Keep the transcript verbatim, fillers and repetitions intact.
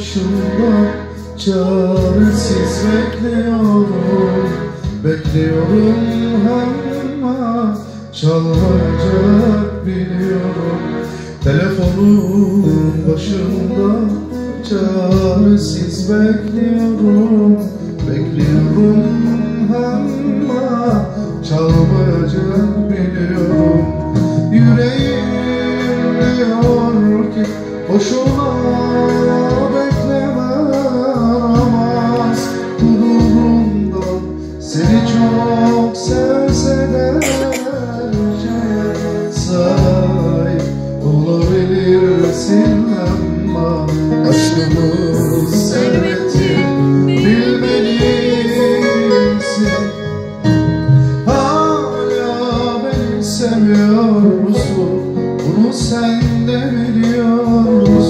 başımda çaresiz bekliyorum, bekliyorum ama çalmayacak biliyorum. Telefonun başında çaresiz bekliyorum, bekliyorum ama çalmayacak biliyorum. Yüreğim diyor ki boşuna bekleme, aramaz gururumdan seni çok sevse de sahip olabilirsin ama aşkımız servettir bilmelisin. Hala beni seviyorsun, bunu sen de biliyorsun.